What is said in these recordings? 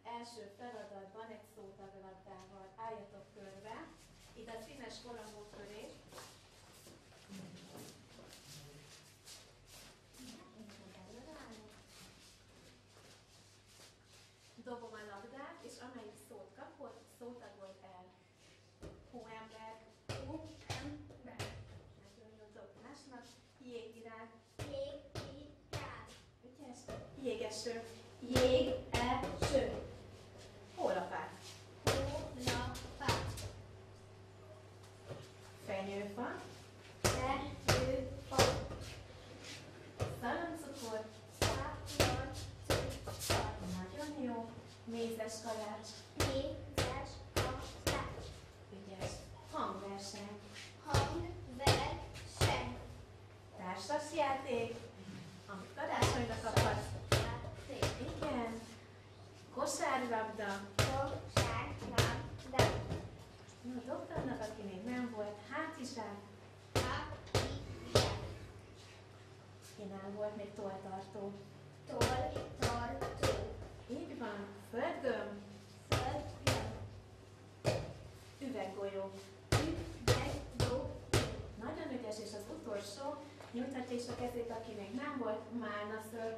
első feladatban egy szótaglabdával álljatok körbe, itt a színes korongok köré. Dobom a labdát, és amelyik szót kapott, szótagolt el. Hóember. Hóember. Nagyon jó, dob másnak. Jégvirág. Jégvirág. Ügyes. Jégeső. Jégeső. Hólapát. Hólapát. Fenyőfa. Fenyőfa. Szaloncukor. Szaloncukor. Nagyon jó. Mézes kalács. Mézes kalács. Ügyes. Hangverseny. Hangverseny. Társasjáték. Amit karácsonyra kaphatsz. Igen. Kosárlabda. Kosárlabda. Na, dobd, aki még nem volt. Hátizsák. Hátizsák. Ki nem volt még tolltartó. Tolltartó. Így van. Földgömb. Földgömb. Üveggolyó. Üveggolyó. Nagyon ügyes, és az utolsó. Nyújthatja is a kezét, aki még nem volt. Málnaször.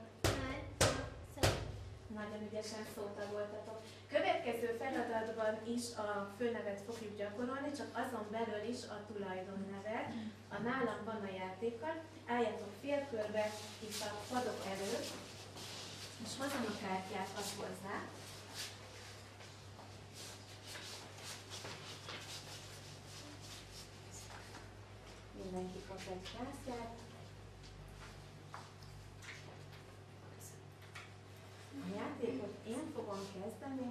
Nagyon ügyesen szótagoltatok. Következő feladatban is a főnevet fogjuk gyakorolni, csak azon belül is a tulajdonnevet. A nálam van a játékkal. Álljatok félkörbe itt a padok előtt, és hozom a kártyát, azt hozzá. Mindenki kap egy kártyát. A játékot én fogom kezdeni.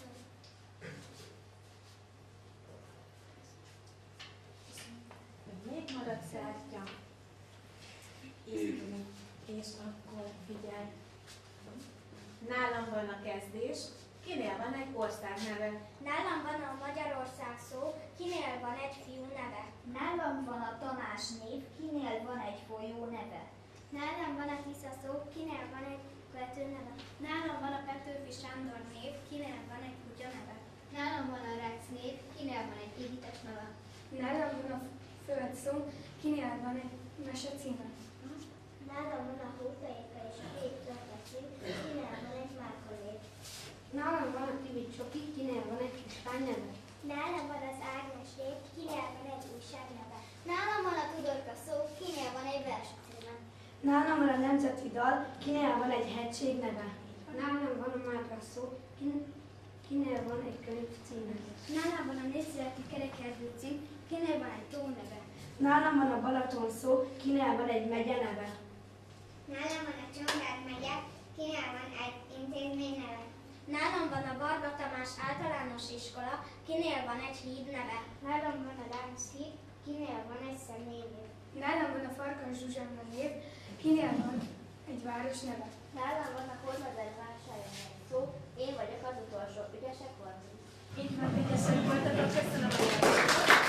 Még marad kártya. Írni. És akkor figyelj. Nálam van a kezdés. Kinél van egy ország neve? Nálam van a Magyarország szó, kinél van egy fiú neve? Nálam van a Tamás név, kinél van egy folyó neve? Nálam van a Tisza szó, kinél van egy vető neve? Nálam van a Petőfi Sándor név, kinél van egy kutya neve? Nálam van a Rex név, kinél van egy égites neve? Nálam van a Föld szó, kinél van egy mese címe? Nálam van a Hófejéka és a két történet, kinél van egy Márka név? Nálam van a Tibi Csoki, kinél van egy kislány neve? Nálam van az Ágnes név, kinél van egy újság neve? Nálam van a Tudorka szó, kinél van egy vers címe? Nálam van a nemzeti dal, kinél van egy hegység neve? Nálam van a Márka szó, kinél van egy könyv címe? Nálam van a Népszületi Kerekerdő cím, kinél van egy tó neve? Nálam van a Balaton szó, kinél van egy megye neve? Nálam van a Csongrád megye, kinél van egy intézmény neve? Nálam van a Barba Tamás általános iskola, kinél van egy híd neve? Nálam van a Lánchíd, kinél van egy személy név? Nálam van a Farkas Zsuzsanna név, kinél van egy város neve? Nálam van a Hormazai vásárhelyi szó, én vagyok az utolsó, ügyesek voltunk. Így van, ügyesek voltatok, köszönöm a játékot.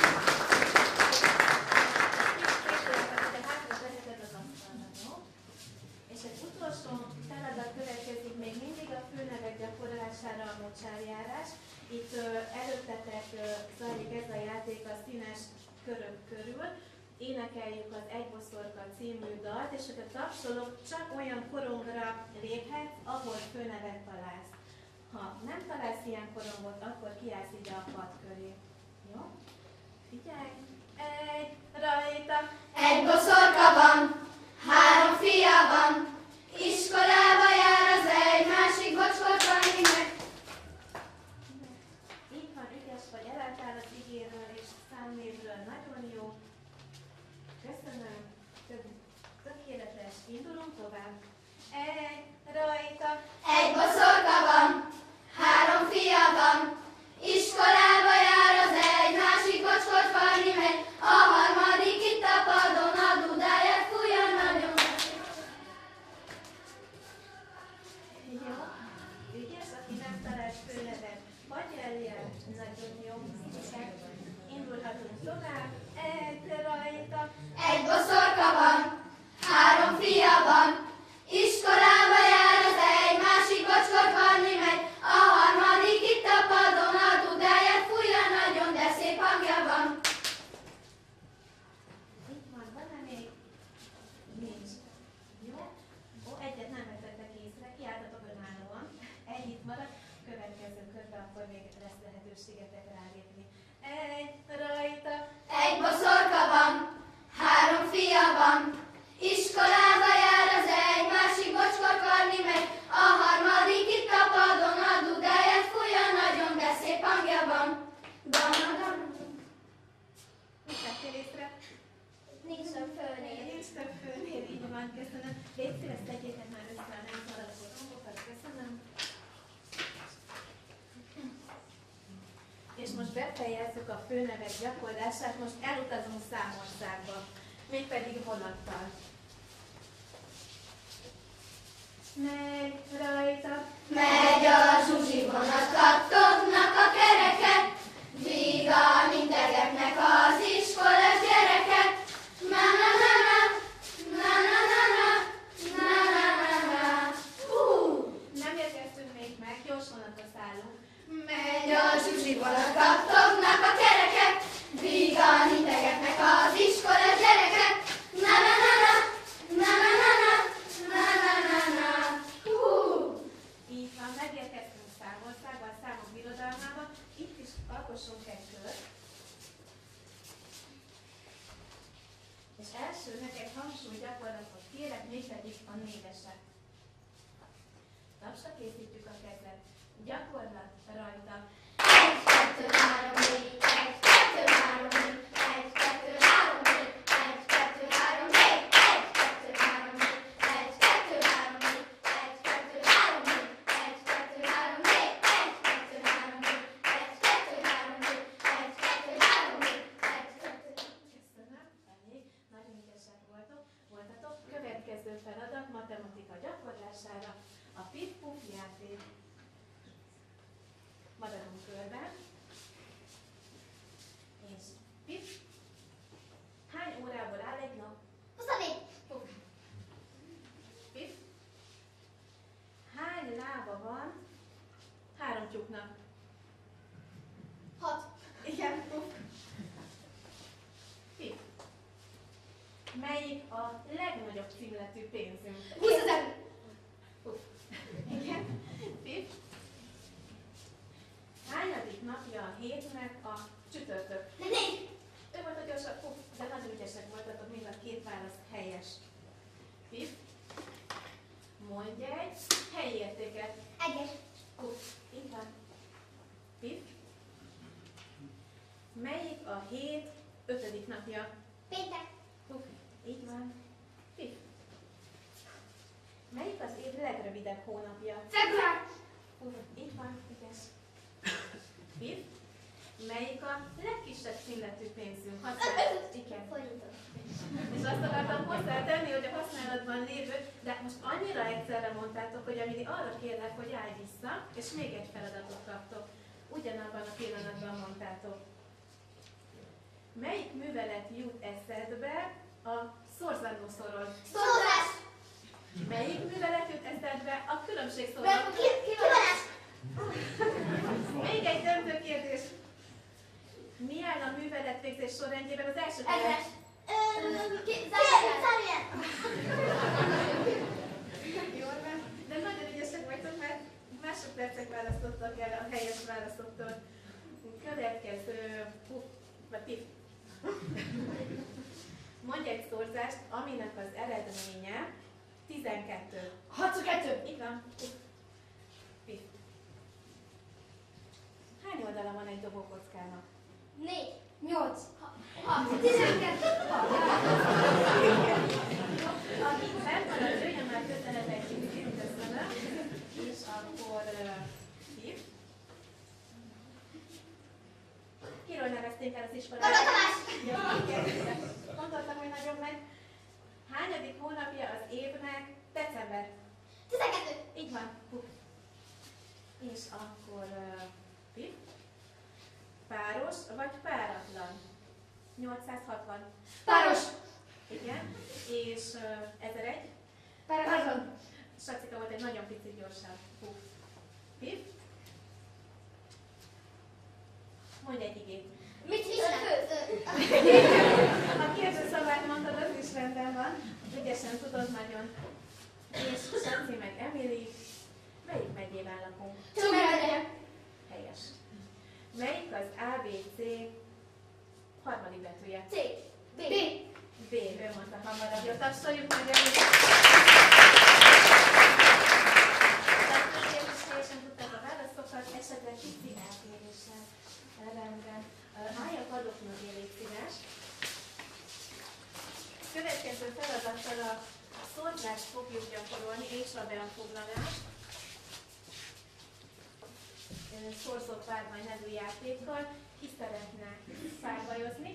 És egy utolsó feladat következik még mindig a főnevek gyakorlására a mocsárjárás. Itt előttetek zajlik ez a játék a színes körök körül. Énekeljük az Egy boszorka című dalt, és a tapsolók csak olyan korongra léphetsz, ahol főnevet találsz. Ha nem találsz ilyen korongot, akkor kiállsz ide a pad köré. Jó? Figyelj! Egy, rajta! Egy boszorka van, 3 fia van, iskolába jár az egy, másik bocskort van meg. Így van, ügyes vagy, elálltál az igéről és számnévről, nagyon jó. Köszönöm, tökéletes, indulunk tovább. Egy, rajta! Egy boszorka van, 3 fia van, iskolába jár az egy, másik bocskort varni megy, a harmadik itt a padon, a dudáját fújja nagyon. Jó, ügyes, aki nem talált főnevet, vagy eljel, nagyon jó. Indulhatunk tovább. Egy, rajta! Egy boszorka van, 3 fia van, iskolába jár az egy, másik bocskort varni megy, a harmadik következő körbe, akkor még lesz lehetőségetek rálépni. Egy rajta. Egy boszorka van, 3 fia van, iskolába jár az egy, másik bocskorkodni megy, a harmadik itt a padon a dudáját fújja nagyon, de szép hangja van. Mit vettél észre? Nincs több főnél. Nincs több főnél, így van, köszönöm. Légy szíves, tegyétek már össze a nem szaladó rombokat, köszönöm. És most befejezzük a főnevek gyakorlását, most elutazunk Számországba, mégpedig vonattal. Megy rajta. Megy a zsuzsi vonat, kattognak a kereket, vígan integetnek az iskolás gyereket. Na-na-na-na, na-na-na-na, na-na-na-na. Nem érkeztünk még meg, gyors vonatra szállunk. Megy a zsuzsi vonat, kattognak a kereket, vígan integetnek az iskolás gyereket. Na-na-na-na, na-na-na-na, na-na-na-na. Így van, megérkeztünk Számországba, a számok birodalmába. Itt is alkossunk egy kört. És elsőnek egy hangsúlygyakorlatot kérek, mégpedig a névesek. Tapsra készítjük a kezet. Gyakorlat rajta. 1, 2, 3, 4, 1, 2, 3, 4, 1, 2, 3, 4, 1, 2, 3, 4, 1, 2, 3, 4, 1, 2, 3, 4, 1, 2, 3, 4, 1, 2, 3, 4, 1, 2, 3, 4, 1, 2, 3, 4, 1, 2, 3, 4, 1, 2. Köszönöm, elég. Nagyon ügyesek voltatok. Következő feladat matematika gyakorlására a pip-puf játék. Maradunk körben. És pip. Hány órából áll egy nap? 24. Puf. Pip. Hány lába van 3 tyúknak? 6. Igen, puf. Pip. Melyik a legnagyobb címletű pénzünk? 20 000. Puf. Igen, pip. Hányadik napja a hétnek a csütörtök? 4. Ő volt a gyorsabb, puf, de nagyon ügyesek voltatok, mind a 2 válasz helyes. Pip. Mondj egy helyi értéket. 1-es. Puf, így van. Pip. Melyik a hét 5. napja? Péntek. Puf, így van. Pip. Melyik az év legrövidebb hónapja? Február. Puf, így van, ügyes. Pip. Melyik a legkisebb színletű pénzünk? Igen. Forintot. És azt akartam hozzátenni, hogy a használatban lévő, de most annyira egyszerre mondtátok, hogy Amili arra kérlek, hogy állj vissza, és még egy feladatot kaptok. Ugyanabban a pillanatban mondtátok. Melyik művelet jut eszedbe a szorzandószoron? Szózás. Melyik művelet jut eszedbe a különbségszoron? Kivonás. Még egy döntő kérdés. Mi áll a műveletvégzés sorrendjében az első helyen? 1-es. Zárójel. Jól van. De nagyon ügyesek vagytok, mert másodpercek választottak el a helyes válaszoktól. Következő... Pip. Mondj egy szorzást, aminek az eredménye 12. 62. Így van. Pip. Hány oldala van egy dobókockának? 4. 8. 12. Aki felmarad, jöjjön már közelebb egy kicsit, köszönöm. És akkor Pip. Kiről nevezték el az iskolát? Gala Tamás. Gondoltam, hogy nagyon meg. Hányadik hónapja az évnek? December. 12. Így van. És akkor Pip. Páros vagy páratlan? 860. Páros. Igen. És 1001. Páratlan. Sacika volt egy nagyon picit gyorsabb. Pip. Mondj egy igét. Mit is főző? A kérdőszavát mondtad, az is rendben van. Ügyesen tudod nagyon. És Saci meg Emily. Melyik megyében lakunk? Csongrád megye. betűje? C. B. B. Ő mondta hamarabb. Jó, tapsoljuk meg előtt. Teljesen tudták a válaszokat, esetleg kicsi eltéréssel. Rendben. Állj a padok mögé, légy szíves. Következő feladattal a szorzást fogjuk gyakorolni és a beafoglalást. Szorzott párvány nevű játékkal. Ki szeretne párbajozni?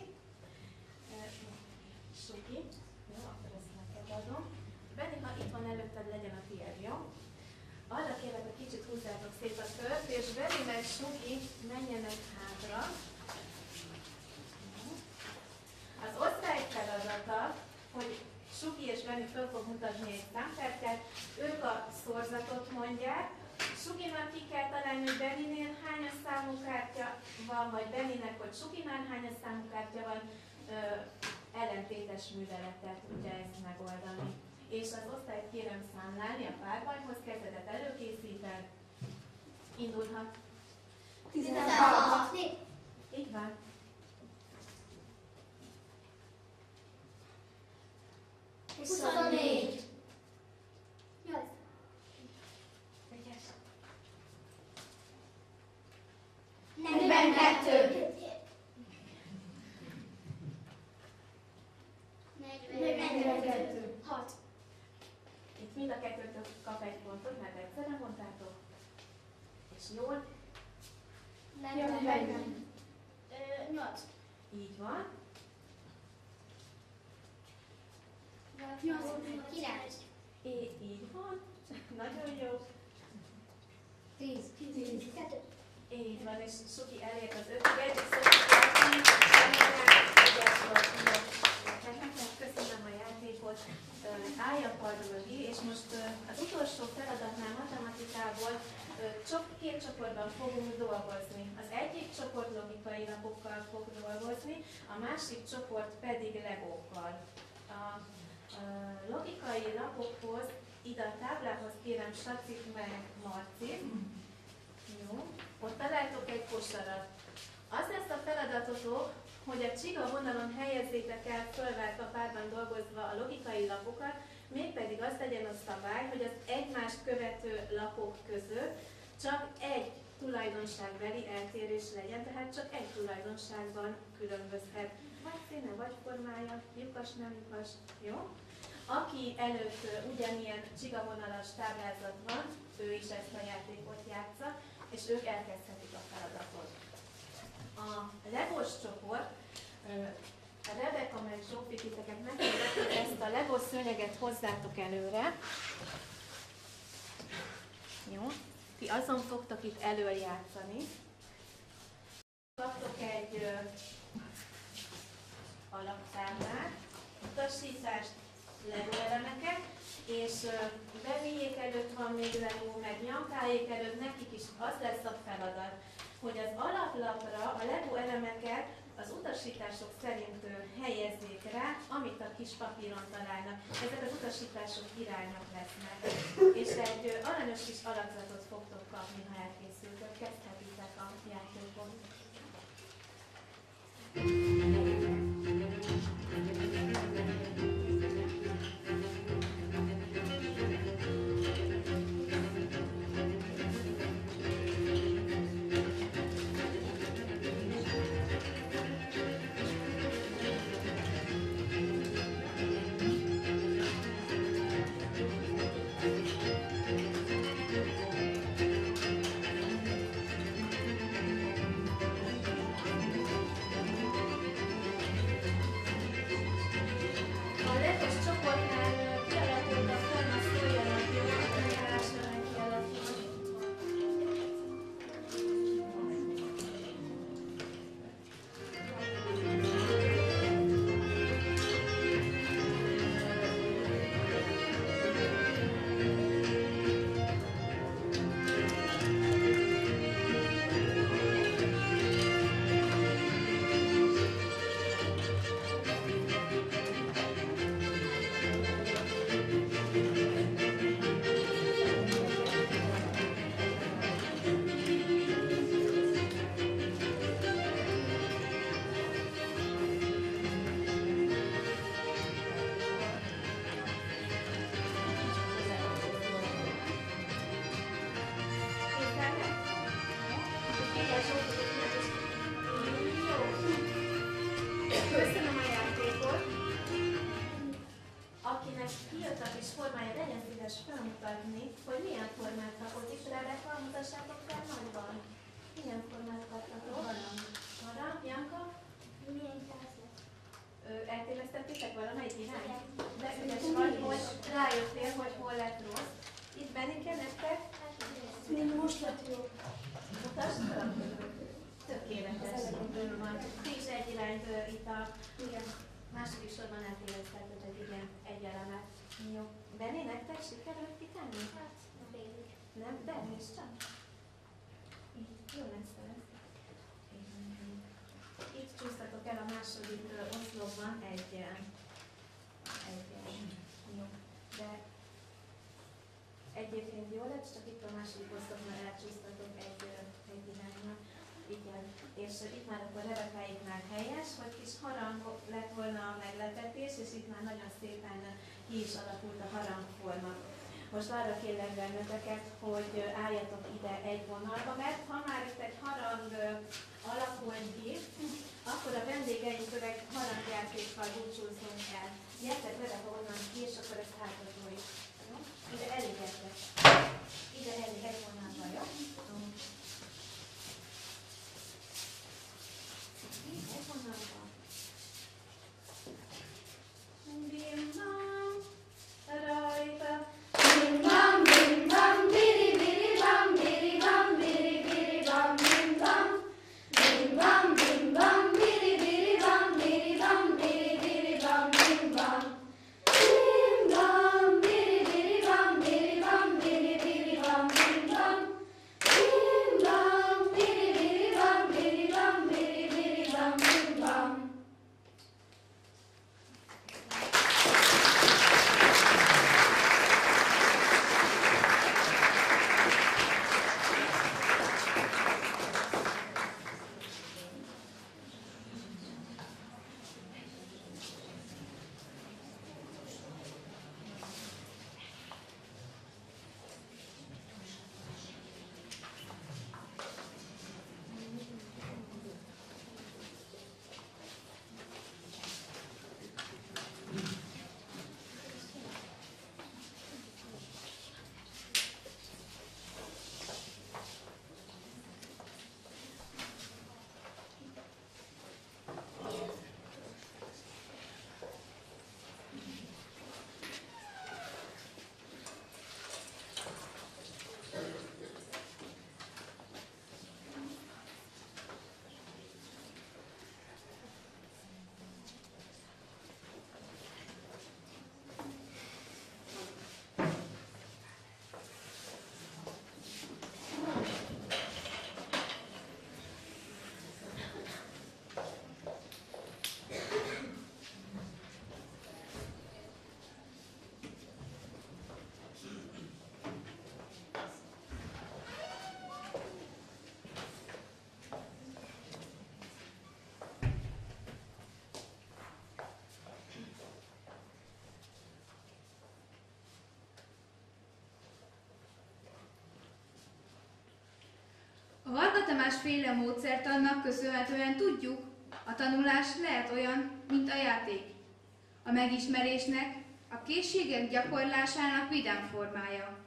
Suki. Jó, akkor ezt neked adom. Benni, ha itt van előtted, legyen a tiéd, jó? Arra kérlek, hogy kicsit húzzátok szét a kört, és Benni meg Suki menjenek hátra. Az osztály feladata, hogy Suki és Benni föl fog mutatni egy számkártyát, ők a szorzatot mondják. Sukinak ki kell találni, hogy Benninél hányas számú kártya van, vagy Benninek, hogy Sukinál hányas számú kártya van, ellentétes műveletet ugye ezt megoldani. És az osztályt kérem számlálni a párbajhoz, kezdetet előkészíted. Indulhat. 16. Így van. 24. 8. 42. 42. 6. Itt mind a kettőtök kap egy pontot, mert egyszerre mondtátok. És jól. 8. Így van. 9. Így van. Nagyon jó. 10. 2. Így van, és Suki elért az 5-ig. Köszönöm a játékot. Állj a pad mögé, és most az utolsó feladatnál matematikából két csoportban fogunk dolgozni. Az egyik csoport logikai lapokkal fog dolgozni, a másik csoport pedig legókkal. A logikai lapokhoz, ide a táblához kérem Sacit meg Marcit. Jó. Ott találtok egy kosarat. Az lesz a feladatotok, hogy a csiga vonalon helyezzétek el fölvált a párban dolgozva a logikai lapokat, mégpedig az legyen a szabály, hogy az egymást követő lapok között csak egy tulajdonságbeli eltérés legyen, tehát csak egy tulajdonságban különbözhet. Vagy színe, vagy formája, lyukas, nem lyukas, jó? Aki előtt ugyanilyen csigavonalas táblázat van, ő is ezt a játékot játsza, és ők elkezdhetik a feladatot. A legós csoport, Rebeka meg Zsófi, titeket megkérlek, hogy ezt a legós szőnyeget hozzátok előre. Jó? Ti azon fogtok itt elől játszani. Kaptok egy alapszámlát, utasítást, legóelemeket, és Beviék előtt van még legó, meg Nyankáék előtt, nekik is az lesz a feladat, hogy az alaplapra a legó elemeket az utasítások szerint helyezzék rá, amit a kis papíron találnak. Ezek az utasítások irányok lesznek. És egy aranyos kis alakzatot fogtok kapni, ha elkészültök. Kezdhetitek a játékot. Igen, sok jó. Köszönöm a játékot. Akinek kijött a kis formája, legyen szíves felmutatni, hogy milyen formát kapott. Ismerek, mutassátok fel nagyban. Milyen formát kaptatok? Harang. Janka? Milyen kázat? Eltévesztettétek valamelyik irány? De ügyes vagy, hogy rájöttél, hogy hol lett rossz. Itt Benike, nektek? Most lett jó. Mutasd fel? Tökéletes. Van. Ti is egy irányt itt a második sorban eltévesztettetek, igen, egy elemet. Jó. Benni, nektek sikerült kitenni? Hát, félig. Nem? De nézd csak. Így, jó lesz ez. Itt csúsztatok el a második oszlopban egyen. Jó. De egyébként jó lett, csak itt a második oszlopnál elcsúsztatok egy irányba. Igen. És itt már akkor Rebekáiknál helyes, hogy kis harang lett volna a meglepetés, és itt már nagyon szépen ki is alakult a harangforma. Most arra kérlek benneteket, hogy álljatok ide egy vonalba, mert ha már itt egy harang alakul ki, akkor a vendégeinkről egy harangjátékkal búcsúzzunk el. Gyertek vele onnan ki, és akkor ezt átadjuk. Ide elég gyertek. Ide elég egy vonalba, jó? Egy vonalba. Bim-bam, rajta. Bim bam biri biri bam biri bam biri biri bam bim bam. Bim bam biri biri bam biri bam biri biri bam bim bam. Bim bam biri biri bam biri bam biri biri bam bim bam. Bim bam biri biri bam biri bam biri biri bam bim bam. A Varga Tamás féle módszertannak köszönhetően tudjuk, a tanulás lehet olyan, mint a játék. A megismerésnek, a készségek gyakorlásának vidám formája.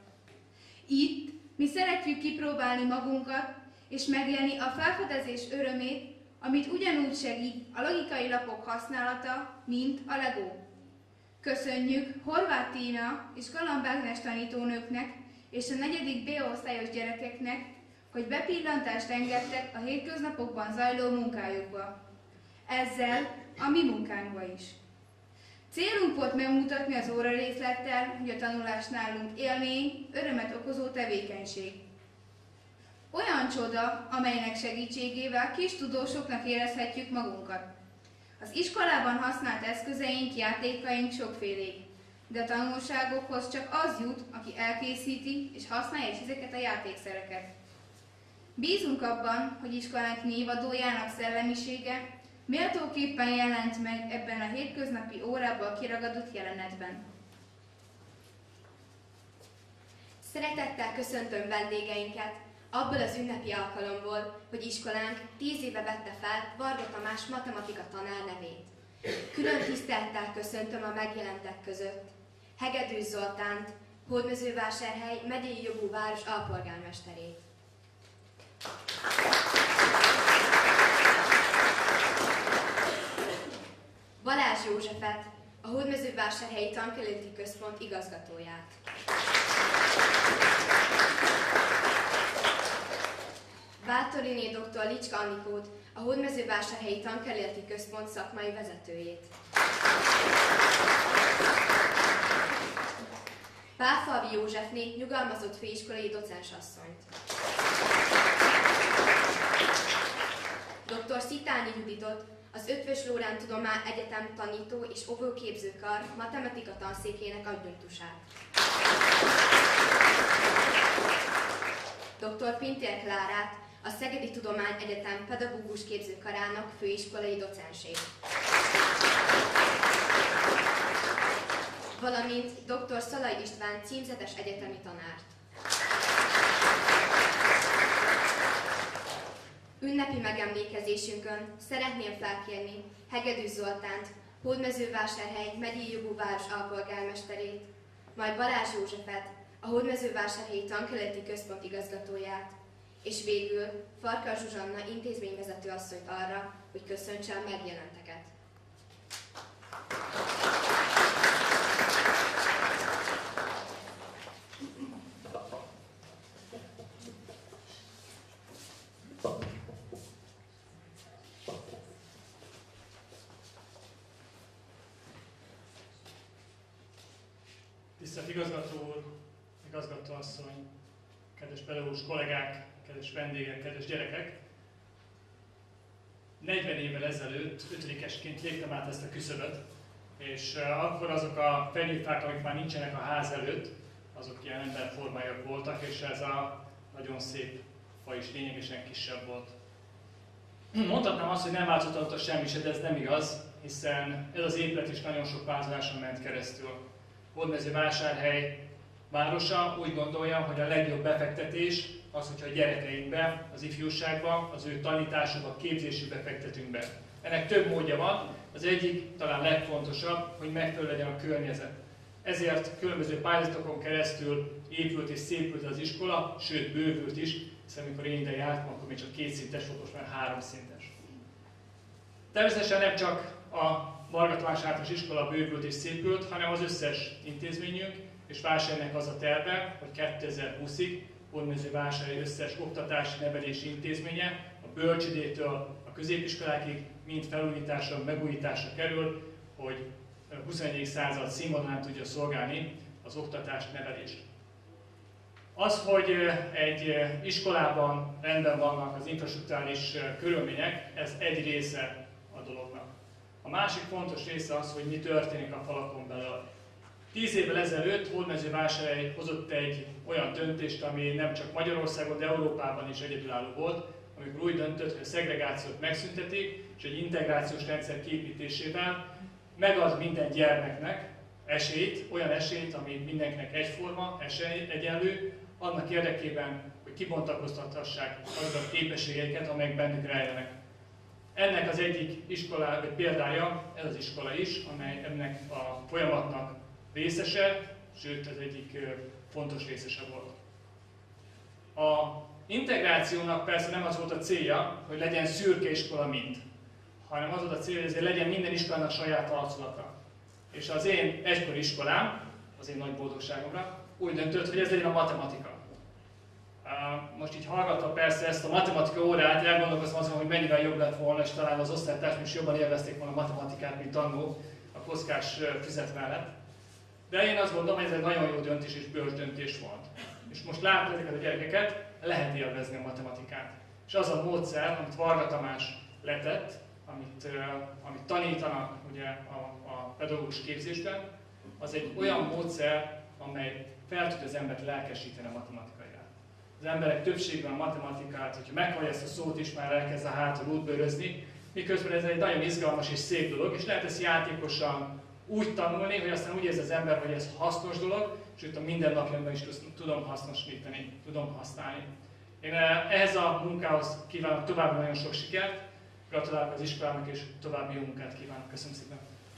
Itt mi szeretjük kipróbálni magunkat, és megélni a felfedezés örömét, amit ugyanúgy segít a logikai lapok használata, mint a Lego. Köszönjük Horváth Tína és Galamb Ágnes tanítónőknek és a 4. B-osztályos gyerekeknek, hogy bepillantást engedtek a hétköznapokban zajló munkájukba. Ezzel a mi munkánkba is. Célunk volt megmutatni az órarészlettel, hogy a tanulás nálunk élmény, örömet okozó tevékenység. Olyan csoda, amelynek segítségével kis tudósoknak érezhetjük magunkat. Az iskolában használt eszközeink, játékaink sokfélék, de a tanulságokhoz csak az jut, aki elkészíti és használja is ezeket a játékszereket. Bízunk abban, hogy iskolánk névadójának szellemisége méltóképpen jelent meg ebben a hétköznapi órából kiragadott jelenetben. Szeretettel köszöntöm vendégeinket, abból az ünnepi alkalomból, hogy iskolánk 10 éve vette fel Varga Tamás matematika tanár nevét. Külön tisztelettel köszöntöm a megjelentek között Hegedűs Zoltánt, Hódmezővásárhely megyei jogú város alpolgármesterét. Balázs Józsefet, a Hódmezővásárhelyi Tankerületi Központ igazgatóját. Bátoriné dr. Licska Anikót, a Hódmezővásárhelyi Tankerületi Központ szakmai vezetőjét. Pálfalvi Józsefné nyugalmazott főiskolai docensasszonyt. Dr. Szitányi Juditot, az Eötvös Loránd Tudományegyetem tanító és óvóképzőkar matematika tanszékének adjunktusát. Dr. Pintér Klárát, a Szegedi Tudományegyetem pedagógus képzőkarának főiskolai docensét. Valamint dr. Szalai István címzetes egyetemi tanárt. Ünnepi megemlékezésünkön szeretném felkérni Hegedűs Zoltánt, Hódmezővásárhely megyei jogú város alpolgármesterét, majd Balázs Józsefet, a Hódmezővásárhelyi Tankerületi Központ igazgatóját, és végül Farkas Zsuzsanna intézményvezető asszonyt arra, hogy köszöntse a megjelenteket. Tisztelt igazgató úr, igazgatóasszony, kedves pedagógus kollégák, kedves vendégek, kedves gyerekek! 40 évvel ezelőtt 5-esként léptem át ezt a küszöböt, és akkor azok a fenyőfák, amik már nincsenek a ház előtt, azok ilyen emberformájak voltak, és ez a nagyon szép fa is lényegesen kisebb volt. Mondhatnám azt, hogy nem változtatott semmi se, de ez nem igaz, hiszen ez az épület is nagyon sok változáson ment keresztül. Hódmezővásárhely városa úgy gondolja, hogy a legjobb befektetés az, hogyha a gyerekeinkbe, az ifjúságba, az ő tanításukba, képzésükbe fektetünk be. Ennek több módja van, az egyik, talán legfontosabb, hogy megfelelő legyen a környezet. Ezért különböző pályázatokon keresztül épült és szépült az iskola, sőt bővült is, hiszen amikor én ide jártam, akkor még csak 2 szintes volt, most már 3 szintes. Természetesen nem csak a Varga Tamás Általános Iskola bővült és szépült, hanem az összes intézményünk, és Vásárhelynek az a terve, hogy 2020-ig Hódmezővásárhely összes oktatási, nevelési intézménye, a bölcsődétől a középiskolákig mind felújításra, megújításra kerül, hogy a 21. század színvonalán tudja szolgálni az oktatást, nevelést. Az, hogy egy iskolában rendben vannak az infrastrukturális körülmények, ez egy része a dolognak. A másik fontos része az, hogy mi történik a falakon belül. 10 évvel ezelőtt Hódmezővásárhely hozott egy olyan döntést, ami nem csak Magyarországon, de Európában is egyedülálló volt, amikor úgy döntött, hogy a szegregációt megszüntetik, és egy integrációs rendszer kiépítésével megad minden gyermeknek esélyt, olyan esélyt, ami mindenkinek egyforma, egyenlő, annak érdekében, hogy kibontakoztathassák azokat a képességeiket, amelyek bennük rejlenek. Ennek az egyik iskola, vagy példája, ez az iskola is, amely ennek a folyamatnak részese, sőt az egyik fontos részese volt. A integrációnak persze nem az volt a célja, hogy legyen szürke iskola mind, hanem az volt a célja, hogy ezért legyen minden iskolának saját arculata. És az én egykori iskolám, az én nagy boldogságomra, úgy döntött, hogy ez legyen a matematika. Most így hallgatva persze ezt a matematika órát, elgondolkozom azon, hogy mennyivel jobb lett volna, és talán az osztálytársaim is jobban élvezték volna a matematikát, mint annó a kockás füzet mellett. De én azt gondolom, hogy ez egy nagyon jó döntés és bölcs döntés volt. És most látni ezeket a gyerekeket, lehet élvezni a matematikát. És az a módszer, amit Varga Tamás letett, amit tanítanak ugye, a pedagógus képzésben, az egy olyan módszer, amely fel tudja az embert lelkesíteni a matematika iránt. Az emberek többségben a matematikát, hogyha meghallja ezt a szót is, már elkezd a hátul útbőrözni, miközben ez egy nagyon izgalmas és szép dolog, és lehet ezt játékosan úgy tanulni, hogy aztán úgy érzi az ember, hogy ez hasznos dolog, és itt a mindennapjainkban is tudom hasznosítani, tudom használni. Én ehhez a munkához kívánok további nagyon sok sikert, gratulálok az iskolának és további jó munkát kívánok. Köszönöm szépen!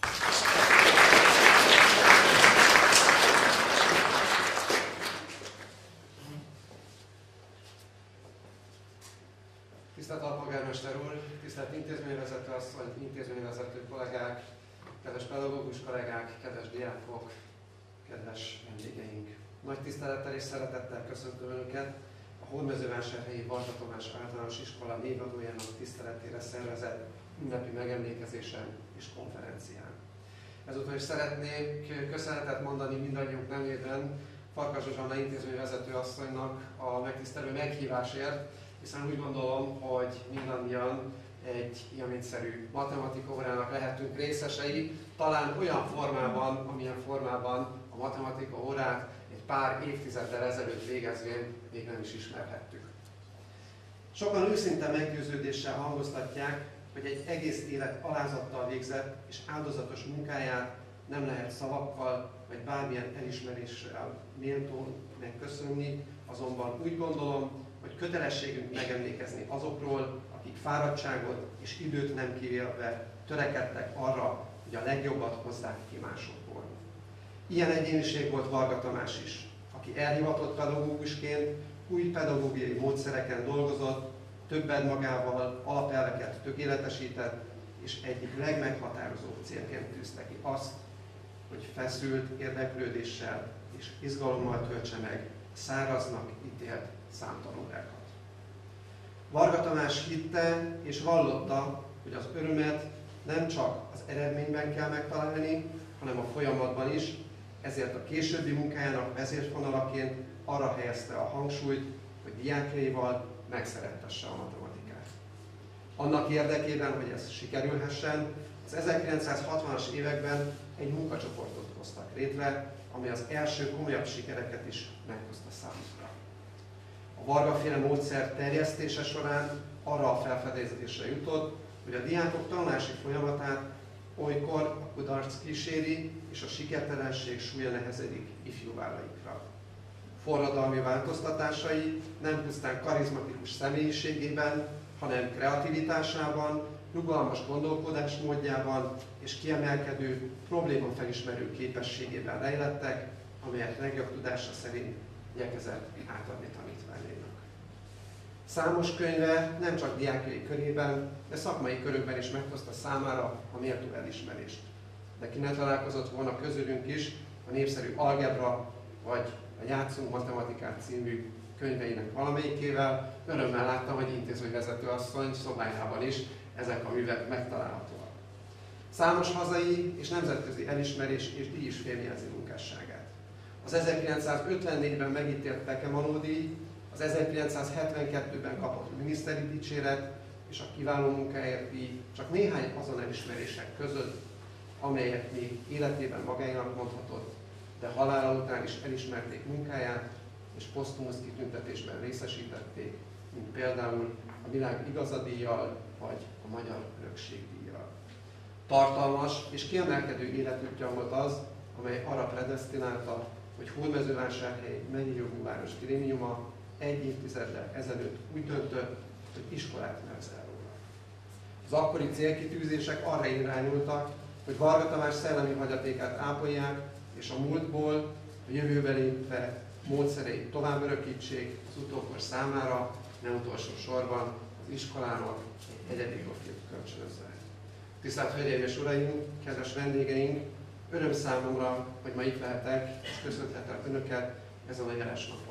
Tisztelt Alpolgármester úr, tisztelt intézményvezető asszony, intézményvezető kollégák, kedves pedagógus kollégák, kedves diákok, kedves vendégeink! Nagy tisztelettel és szeretettel köszöntöm Önöket a Hódmezővásárhelyi Varga Tamás Általános Iskola névadójának tiszteletére szervezett ünnepi megemlékezésen és konferencián. Ezúttal is szeretnék köszönetet mondani mindannyiunk nevében Farkas Zsuzsanna intézményvezető asszonynak a megtisztelő meghívásért, hiszen úgy gondolom, hogy mindannyian egy ilyenszerű matematika órának lehetünk részesei, talán olyan formában, amilyen formában a matematika órát egy pár évtizeddel ezelőtt végezvén még nem is ismerhettük. Sokan őszinte meggyőződéssel hangoztatják, hogy egy egész élet alázattal végzett és áldozatos munkáját nem lehet szavakkal vagy bármilyen elismeréssel méltón megköszönni, azonban úgy gondolom, hogy kötelességünk megemlékezni azokról, akik fáradtságot és időt nem kivélve törekedtek arra, hogy a legjobbat hozzák ki másokból. Ilyen egyéniség volt Varga Tamás is, aki elhivatott pedagógusként új pedagógiai módszereken dolgozott, többet magával alapelveket tökéletesített, és egyik legmeghatározóbb célként tűzte ki azt, hogy feszült érdeklődéssel és izgalommal töltse meg száraznak ítélt számtanórákat. Varga Tamás hitte és vallotta, hogy az örömet nem csak az eredményben kell megtalálni, hanem a folyamatban is, ezért a későbbi munkájának vezérfonalaként arra helyezte a hangsúlyt, hogy diákjaival megszerettesse a matematikát. Annak érdekében, hogy ez sikerülhessen, az 1960-as években egy munkacsoportot hoztak létre, ami az első komolyabb sikereket is meghozta számukra. A Varga-féle módszer terjesztése során arra a felfedezésre jutott, hogy a diákok tanulási folyamatát olykor a kudarc kíséri, és a sikertelenség súlya nehezedik ifjú vállaikra. Forradalmi változtatásai nem pusztán karizmatikus személyiségében, hanem kreativitásában, rugalmas gondolkodásmódjában és kiemelkedő, problémafelismerő képességében rejlettek, amelyet legjobb tudása szerint igyekezett átadni tanítványainak. Számos könyve nem csak diákjai körében, de szakmai körökben is meghozta számára a méltó elismerést. De ki ne találkozott volna közülünk is a népszerű Algebra vagy a Játszunk matematikát című könyveinek valamelyikével, örömmel láttam, hogy intézményvezető asszony szobájában is ezek a művek megtalálhatóak. Számos hazai és nemzetközi elismerés és díj is fémjelzi munkásságát. Az 1954-ben megítélt Pekemanó-díj, az 1972-ben kapott miniszteri dicséret és a kiváló munkáért díj csak néhány azon elismerések között, amelyet még életében magáénak mondhatott, de halála után is elismerték munkáját, és posztumusz kitüntetésben részesítették, mint például a Világ igazadíjjal vagy a Magyar Örökségdíjjal. Tartalmas és kiemelkedő életútja volt az, amely arra predesztinálta, hogy Hódmezővásárhely megyei jogú város grémiuma egy évtizeddel ezelőtt úgy döntött, hogy iskolát nevezel róla. Az akkori célkitűzések arra irányultak, hogy Varga Tamás szellemi hagyatékát ápolják, és a múltból a jövőbe lépve módszereit tovább örökítsék az utókor számára, nem utolsó sorban az iskolának egy egyedi profit kölcsönözve. Tisztelt Hölgyeim és Uraim, kedves vendégeink, öröm számomra, hogy ma itt lehetek, és köszönhetem Önöket ezen a jeles napon.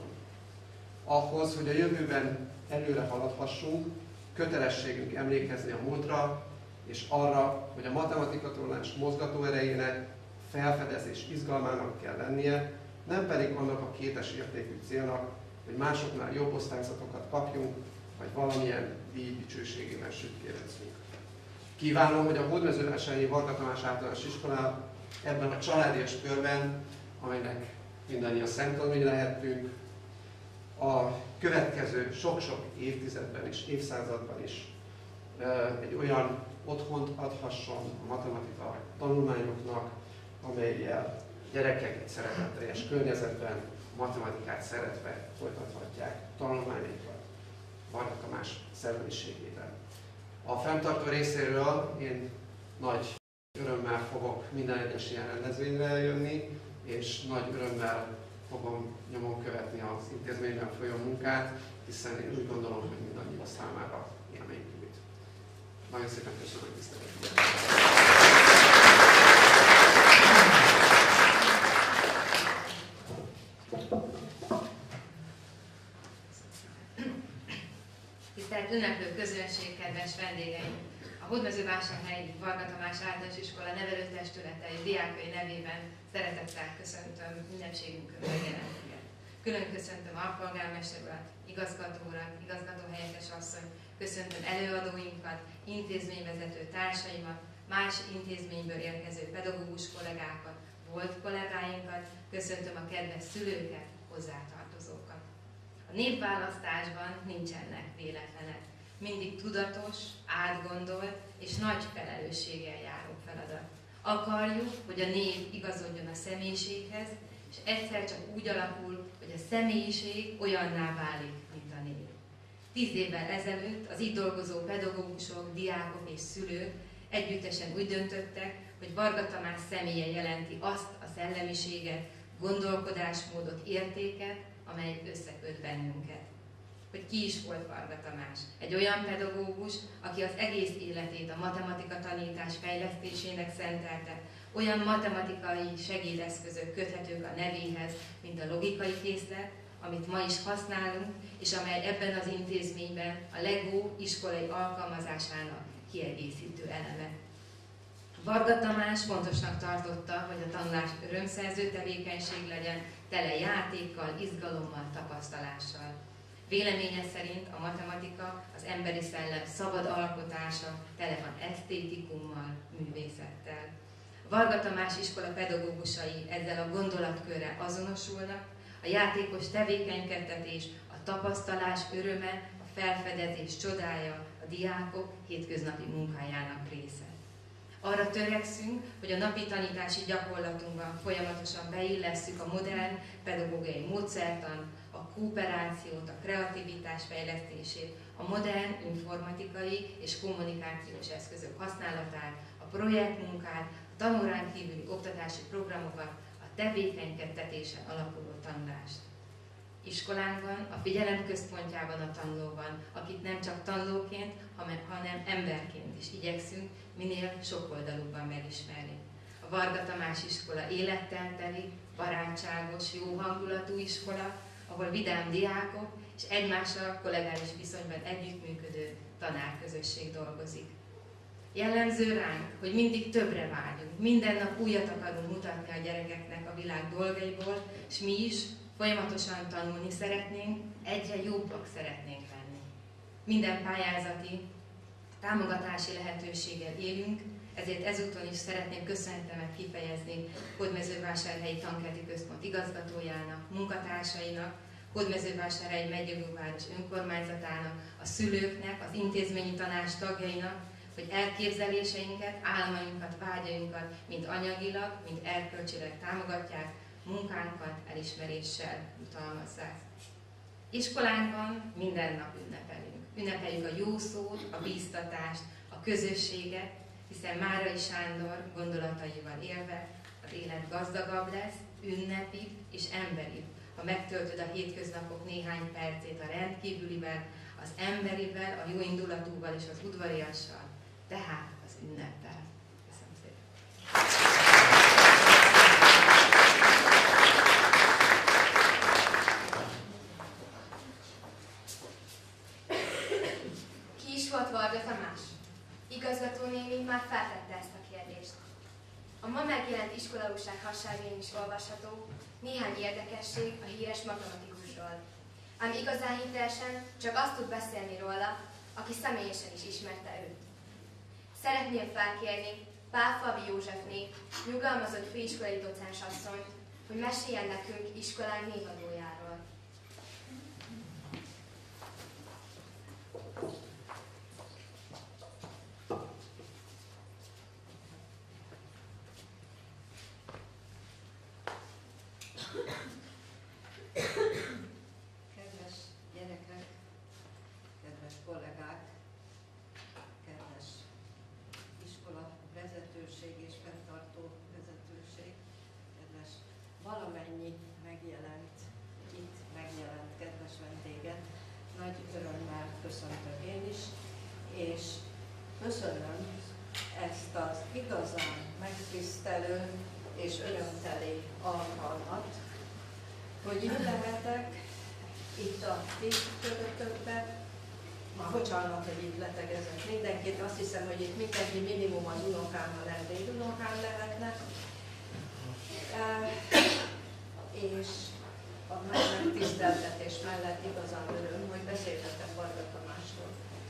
Ahhoz, hogy a jövőben előre haladhassunk, kötelességünk emlékezni a múltra, és arra, hogy a matematika tanulás mozgató erejének, felfedezés izgalmának kell lennie, nem pedig annak a kétes értékű célnak, hogy másoknál jobb osztályzatokat kapjunk, vagy valamilyen díj dicsőségében sütkérezzünk. Kívánom, hogy a Hódmezővásárhelyi Varga Tamás Általános Iskola ebben a családias körben, amelynek mindannyian szemtanúi lehetünk, a következő sok-sok évtizedben és évszázadban is egy olyan otthont adhasson a matematika tanulmányoknak, amellyel gyerekek egy szeretetteljes környezetben, matematikát szeretve folytathatják tanulmányaikat. Varga Tamás szellemiségében. A fenntartó részéről én nagy örömmel fogok minden egyes ilyen rendezvényre eljönni, és nagy örömmel fogom nyomon követni az intézményben folyó munkát, hiszen én úgy gondolom, hogy mindannyian számára élmény nyújt. Nagyon szépen köszönöm, hogy tiszteletet. Tisztelt ünneplő közönség, kedves vendégeim! A Hódmezővásárhelyi Varga Tamás Általános Iskola nevelőtestületei diákai nevében szeretettel köszöntöm ünnepségünkön megjelenteket. Külön köszöntöm alpolgármester urat, igazgató urat, igazgatóhelyettes asszony, köszöntöm előadóinkat, intézményvezető társaimat, más intézményből érkező pedagógus kollégákat, volt kollégáinkat, köszöntöm a kedves szülőket, hozzátartozókat. A névválasztásban nincsenek véletlenek. Mindig tudatos, átgondolt és nagy felelősséggel járó feladat. Akarjuk, hogy a név igazodjon a személyiséghez, és egyszer csak úgy alakul, hogy a személyiség olyanná válik, mint a név. 10 évvel ezelőtt az itt dolgozó pedagógusok, diákok és szülők együttesen úgy döntöttek, hogy Varga Tamás személye jelenti azt a szellemiséget, gondolkodásmódot, értéket, amely összeköt bennünket. Hogy ki is volt Varga Tamás. Egy olyan pedagógus, aki az egész életét a matematika tanítás fejlesztésének szentelte, olyan matematikai segédeszközök köthetők a nevéhez, mint a logikai készlet, amit ma is használunk, és amely ebben az intézményben a LEGO iskolai alkalmazásának kiegészítő eleme. Varga Tamás fontosnak tartotta, hogy a tanulás örömszerző tevékenység legyen, tele játékkal, izgalommal, tapasztalással. Véleménye szerint a matematika, az emberi szellem szabad alkotása, tele van esztétikummal, művészettel. Varga Tamás iskola pedagógusai ezzel a gondolatkörrel azonosulnak, a játékos tevékenykedtetés, a tapasztalás öröme, a felfedezés csodája, a diákok hétköznapi munkájának része. Arra törekszünk, hogy a napi tanítási gyakorlatunkban folyamatosan beillesszük a modern pedagógiai módszertan, a kooperációt, a kreativitás fejlesztését, a modern informatikai és kommunikációs eszközök használatát, a projektmunkát, a tanórán kívüli oktatási programokat, a tevékenykedtetésen alapuló tanulást. Iskolánkban, a figyelem központjában a tanulóban, akit nem csak tanulóként, hanem emberként is igyekszünk minél sokoldalúbban megismerni. A Varga Tamás iskola élettel teli, barátságos, jó hangulatú iskola, ahol vidám diákok és egymással kollegális viszonyban együttműködő tanárközösség dolgozik. Jellemző ránk, hogy mindig többre vágyunk, minden nap újat akarunk mutatni a gyerekeknek a világ dolgaiból, és mi is folyamatosan tanulni szeretnénk, egyre jobbak szeretnénk lenni. Minden pályázati, támogatási lehetőséggel élünk, ezért ezúton is szeretném köszönetemet kifejezni Hódmezővásárhelyi Tankerti Központ igazgatójának, munkatársainak, Hódmezővásárhelyi megyőváros önkormányzatának, a szülőknek, az intézményi tanács tagjainak, hogy elképzeléseinket, álmainkat, vágyainkat mind anyagilag, mind erkölcsileg támogatják, munkánkat elismeréssel jutalmazzák. Iskolánkban minden nap ünnepelünk. Ünnepeljük a jó szót, a bíztatást, a közösséget, hiszen Márai Sándor gondolataival élve az élet gazdagabb lesz, ünnepibb és emberibb, ha megtöltöd a hétköznapok néhány percét a rendkívülivel, az emberivel, a jóindulatúval és az udvariassal, tehát az ünneppel. Köszönöm szépen! Ki is volt Varga Tamás? Igazgatónéni már feltette ezt a kérdést. A ma megjelent iskolaújság hasábján is olvasható néhány érdekesség a híres matematikusról, ám igazán hitelesen csak azt tud beszélni róla, aki személyesen is ismerte őt. Szeretném felkérni Pálfalvi Józsefné, nyugalmazott főiskolai docens asszonyt, hogy meséljen nekünk iskolánk névadójáról. Kedves gyerekek, valamennyi megjelent kedves vendéget nagy örömmel köszöntöm én is, és köszönöm ezt az igazán megtisztelő és örömteli alkalmat, hogy itt lehetek, itt a ti közöttökben. Már bocsánat, hogy itt letegezek mindenkit, azt hiszem, hogy itt mindenki minimum az unokámmal, nem dédunokám lehetne. És a megtiszteltetés mellett igazán öröm, hogy beszélhetek Varga Tamásról.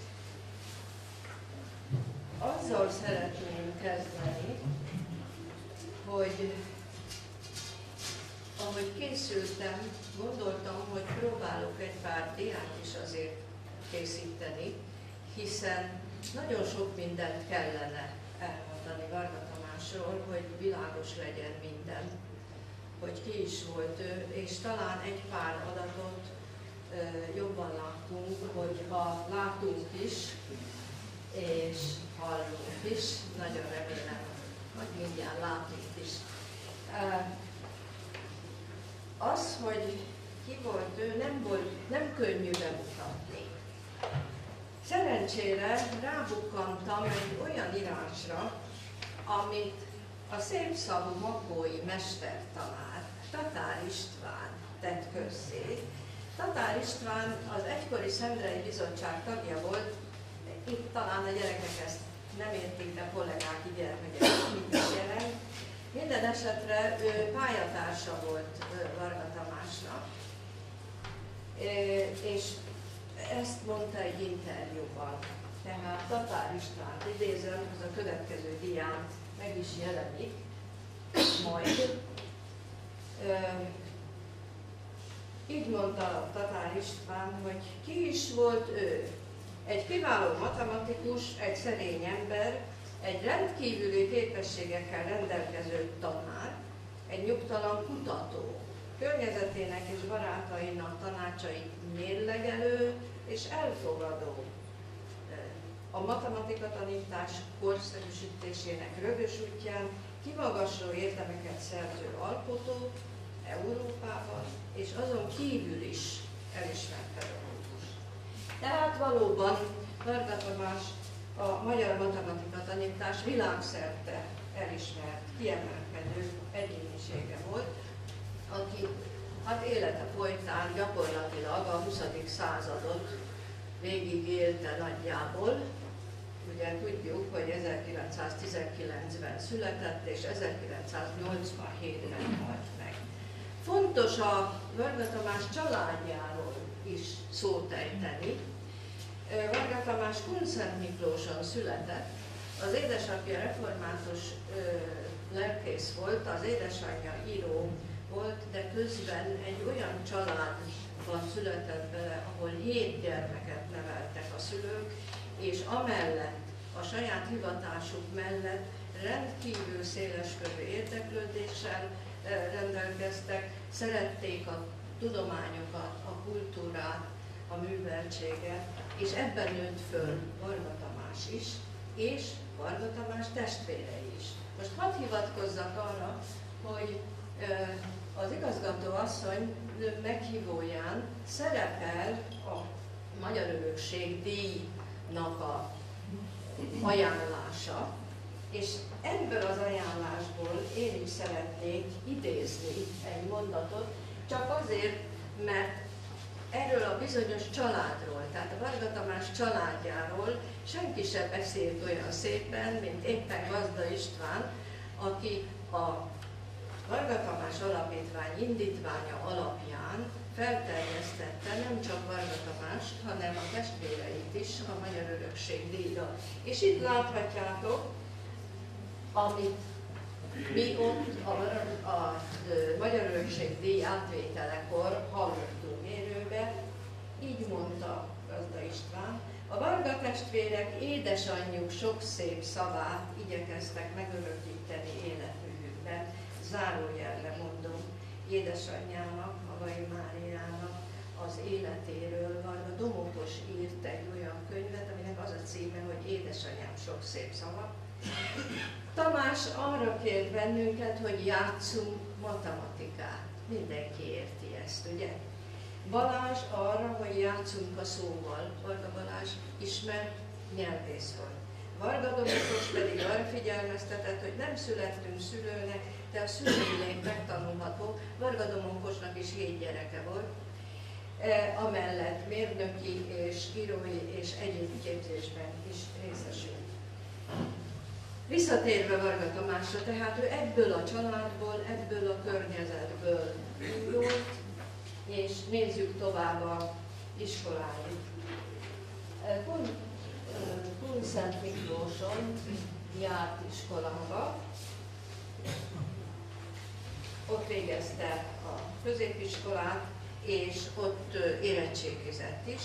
Azzal szeretném kezdeni, hogy ahogy készültem, gondoltam, hogy próbálok egy pár diát is azért készíteni, hiszen nagyon sok mindent kellene elmondani Varga Tamásról, hogy világos legyen minden, hogy ki is volt ő, és talán egy pár adatot jobban láttunk, hogyha látunk is, és hallunk is, nagyon remélem, hogy mindjárt látunk is. Az, hogy ki volt ő, nem könnyű bemutatni. Szerencsére rábukkantam egy olyan írásra, amit a szépszavú makói mestertanár, Tatár István tett közzé. Tatár István az egykori Szendrei Bizottság tagja volt, itt talán a gyerekek ezt nem értik, de kollégák így hogy ez mit jelent. Minden esetre ő pályatársa volt Varga Tamásnak, és ezt mondta egy interjúban. Tehát Tatár Istvánt idézem, az a következő dián meg is jelenik majd. Így mondta Tatár István, hogy ki is volt ő. Egy kiváló matematikus, egy szerény ember, egy rendkívüli képességekkel rendelkező tanár, egy nyugtalan kutató, környezetének és barátainak tanácsait mérlegelő és elfogadó, a matematika tanítás korszerűsítésének rögös útján kimagasló érdemeket szerző alkotó, Európában és azon kívül is elismert pedagógus. Tehát valóban Varga Tamás a magyar matematika tanítás világszerte elismert, kiemelkedő egyénisége volt, aki hát élete folytán gyakorlatilag a 20. századot végigélte nagyjából. Ugye tudjuk, hogy 1919-ben született, és 1987-ben halt meg. Fontos a Varga Tamás családjáról is szót ejteni. Varga Tamás Kunszent Miklóson született, az édesapja református lelkész volt, az édesanyja író volt, de közben egy olyan családban született bele, ahol 7 gyermeket neveltek a szülők, és amellett, a saját hivatásuk mellett rendkívül széleskörű érdeklődéssel rendelkeztek, szerették a tudományokat, a kultúrát, a műveltséget, és ebben nőtt föl Varga Tamás is, és Varga Tamás testvérei is. Most hadd hivatkozzak arra, hogy az igazgató asszony meghívóján szerepel a Magyar Örökség díjnak a ajánlása, és ebből az ajánlásból én is szeretnék idézni egy mondatot, csak azért, mert erről a bizonyos családról, tehát a Varga Tamás családjáról senki sem beszélt olyan szépen, mint éppen Gazda István, aki a Varga Tamás Alapítvány indítványa alapján felterjesztette nem csak Varga Tamást, hanem a testvéreit is a Magyar Örökség díjra. És itt láthatjátok, amit mi ott a Magyar Örökség díj átvételekor hallottunk élőbe, így mondta Gazda István, a Varga testvérek édesanyjuk sok szép szavát igyekeztek megörökíteni életművükben, zárójelre mondom, édesanyjának, Magai Máriának az életéről Varga Domokos írt egy olyan könyvet, aminek az a címe, hogy Édesanyám sok szép szava. Tamás arra kért bennünket, hogy játsszunk matematikát. Mindenki érti ezt, ugye? Balázs arra, hogy játszunk a szóval. Varga Balázs ismert nyelvész volt. Varga Domokos pedig arra figyelmeztetett, hogy nem születtünk szülőnek, de a szülőnél megtanulható. Varga Domokosnak is 7 gyereke volt. Amellett mérnöki és írói és egyéb képzésben is részesült. Visszatérve Varga Tamásra, tehát ő ebből a családból, ebből a környezetből indult, és nézzük tovább a iskoláit. Kunszent Miklóson járt iskolába, ott végezte a középiskolát, és ott érettségizett is.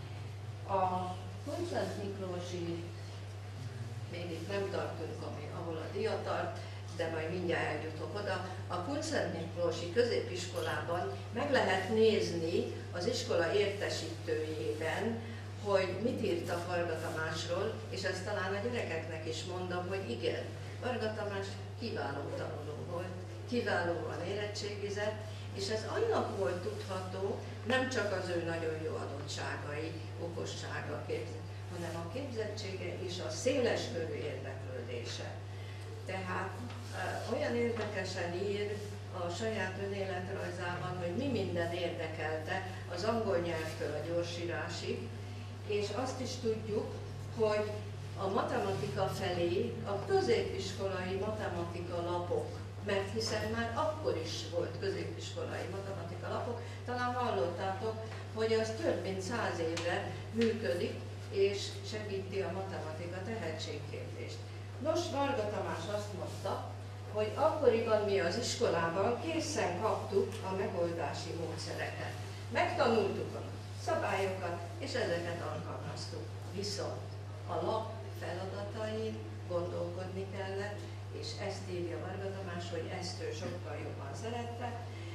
A Kunszent Miklósi, még itt nem tartunk, ahol a dia tart, de majd mindjárt eljutok oda. A Kunszent Miklósi középiskolában meg lehet nézni az iskola értesítőjében, hogy mit írtak Varga Tamásról, és ezt talán a gyerekeknek is mondom, hogy igen, Varga Tamás kiváló tanuló volt, kiválóan érettségizett, és ez annak volt tudható, nem csak az ő nagyon jó adottságai, okossága, hanem a képzettsége és a széles körű érdeklődése. Tehát olyan érdekesen ír a saját önéletrajzában, hogy mi minden érdekelte az angol nyelvtől a gyorsírásig, és azt is tudjuk, hogy a matematika felé a középiskolai matematika lapok, mert hiszen már akkor is volt középiskolai matematika lapok, talán hallottátok, hogy az több mint 100 éve működik, és segíti a matematika tehetségképzést. Nos, Varga Tamás azt mondta, hogy akkoriban mi az iskolában készen kaptuk a megoldási módszereket. Megtanultuk a szabályokat, és ezeket alkalmaztuk. Viszont a lap feladatain gondolkodni kellett, és ezt írja Varga Tamás, hogy ezt ő sokkal jobban szerette.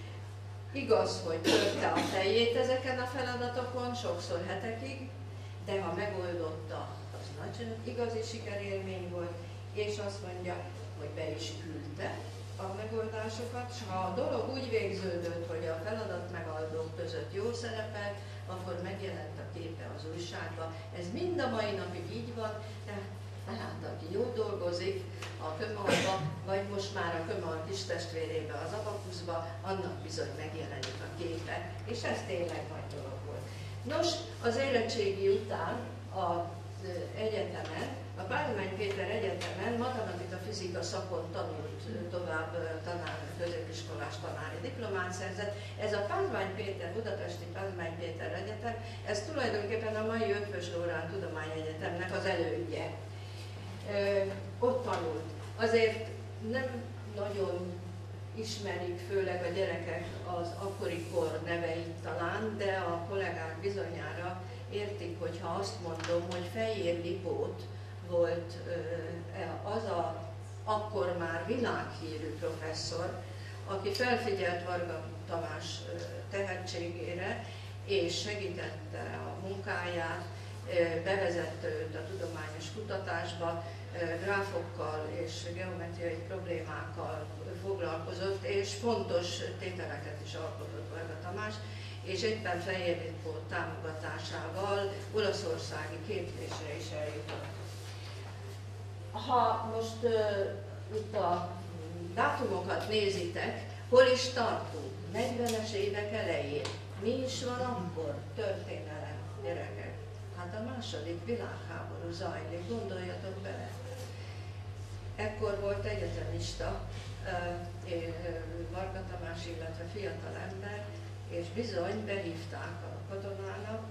Igaz, hogy törte a fejét ezeken a feladatokon, sokszor hetekig, de ha megoldotta, az nagyon igazi sikerélmény volt, és azt mondja, hogy be is küldte a megoldásokat, és ha a dolog úgy végződött, hogy a feladat megoldók között jól szerepel, akkor megjelent a képe az újságba. Ez mind a mai napig így van, tehát aki jól dolgozik a Kömarba, vagy most már a Kömar kistestvérébe, az Abakuszba, annak bizony megjelenik a képe, és ez tényleg nagy dolog volt. Nos, az érettségi után az egyetemen, a Pázmány Péter Egyetemen matematika-fizika szakon tanult tovább, középiskolás tanári diplomát szerzett. Ez a Pázmány Péter, Budapesti Pázmány Péter Egyetem, ez tulajdonképpen a mai Eötvös Loránd Tudományegyetemnek az elődje. Ott tanult. Azért nem nagyon ismerik, főleg a gyerekek az akkori kor neveit talán, de a kollégák bizonyára értik, hogyha azt mondom, hogy Fejér Lipót volt az a akkor már világhírű professzor, aki felfigyelt Varga Tamás tehetségére, és segítette a munkáját, bevezette őt a tudományos kutatásba, gráfokkal és geometriai problémákkal foglalkozott, és fontos tételeket is alkotott Varga Tamás, és éppen Fejér Lipó támogatásával olaszországi képzésre is eljutott. Ha most itt a dátumokat nézitek, hol is tartunk? 40-es évek elején. Mi is van akkor? Történelem, gyerekek. Hát a második világháború zajlik, gondoljatok bele. Ekkor volt egyetemista Varga Tamás, illetve fiatal ember, és bizony behívták a katonának,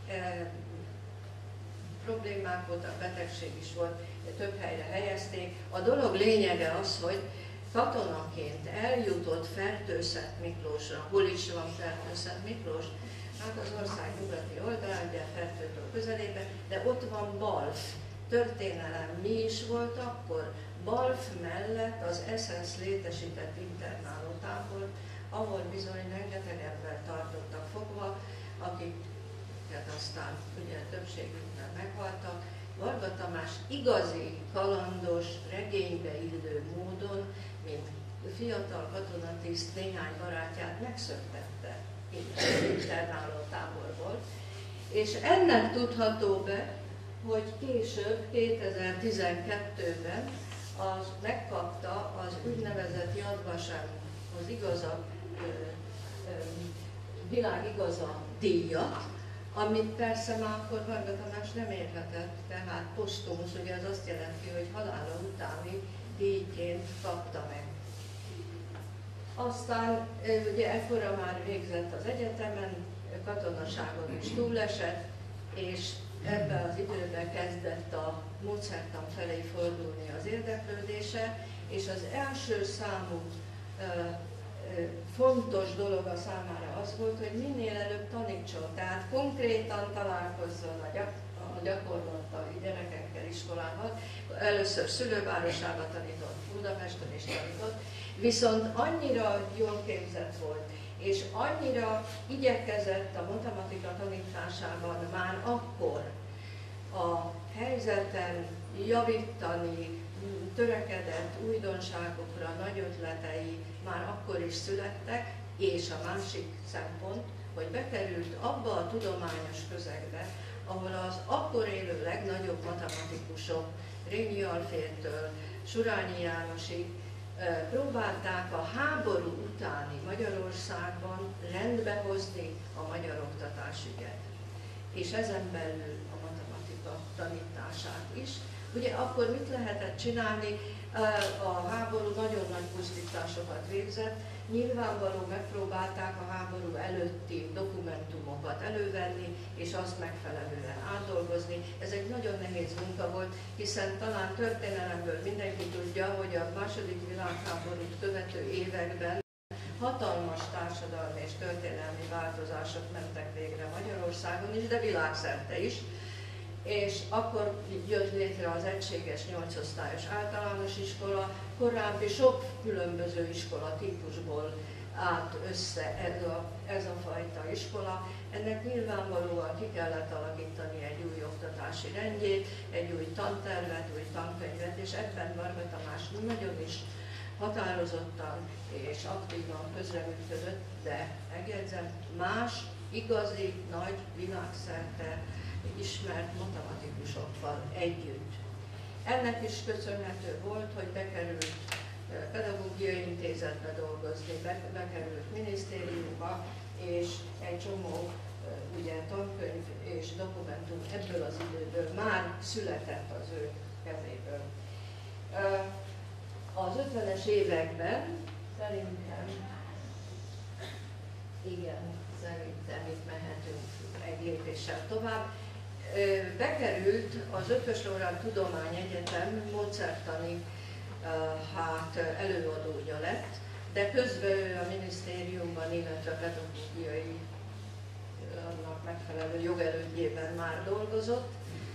problémák voltak, betegség is volt, több helyre helyezték. A dolog lényege az, hogy katonaként eljutott Fertőszent Miklósra. Hol is van Fertőszent Miklós? Hát az ország nyugati oldalán, ugye Fertőtől közelében, de ott van Balf. Történelem mi is volt akkor? Balf mellett az SS létesített internálótábor, ahol bizony rengeteg ember tartottak fogva, akiket aztán ugye többségükben meghaltak, Varga Tamás igazi, kalandos, regénybe illő módon, mint fiatal katonatiszt néhány barátját megszöktette internáló táborból. És ennek tudható be, hogy később, 2012-ben megkapta az úgynevezett Yad Vashem, az világ igaza díjat, amit persze már akkor Varga Tamás nem érhetett, tehát posztumusz, ugye az azt jelenti, hogy halála utáni díjként kapta meg. Aztán ugye ekkora már végzett az egyetemen, katonaságon is túlesett, és ebben az időben kezdett a módszertan felé fordulni az érdeklődése, és az első számú fontos dolog a számára az volt, hogy minél előbb tanítson, tehát konkrétan találkozzon a gyakorlati gyerekekkel iskolával. Először szülővárosában tanított, Budapesten is tanított, viszont annyira jól képzett volt, és annyira igyekezett a matematika tanításában már akkor a helyzeten javítani, törekedett újdonságokra, nagy ötletei már akkor is születtek, és a másik szempont, hogy bekerült abba a tudományos közegbe, ahol az akkor élő legnagyobb matematikusok, Rényi Alfértől Surányi Jánosig próbálták a háború utáni Magyarországban rendbe hozni a magyar oktatásügyet, és ezen belül a matematika tanítását is. Ugye akkor mit lehetett csinálni? A háború nagyon nagy pusztításokat végzett, nyilvánvaló megpróbálták a háború előtti dokumentumokat elővenni, és azt megfelelően átdolgozni. Ez egy nagyon nehéz munka volt, hiszen talán történelemből mindenki tudja, hogy a második világháborút követő években hatalmas társadalmi és történelmi változások mentek végre Magyarországon is, de világszerte is. És akkor jött létre az egységes 8-osztályos általános iskola, korábbi sok különböző iskola típusból állt össze ez a fajta iskola. Ennek nyilvánvalóan ki kellett alakítani egy új oktatási rendjét, egy új tantervet, új tankönyvet, és ebben Varga Tamás nagyon is határozottan és aktívan közreműködött, de megjegyzem, más, igazi, nagy, világszerte ismert matematikusokkal együtt. Ennek is köszönhető volt, hogy bekerült pedagógiai intézetbe dolgozni, bekerült minisztériumba, és egy csomó ugye, tankönyv és dokumentum ebből az időből már született az ő kezéből. Az 50-es években szerintem itt mehetünk egy lépéssel tovább. Bekerült az Eötvös Loránd Tudományegyetem módszertani előadója lett, de közben ő a minisztériumban, illetve pedagógiai annak megfelelő jogerődjében már dolgozott.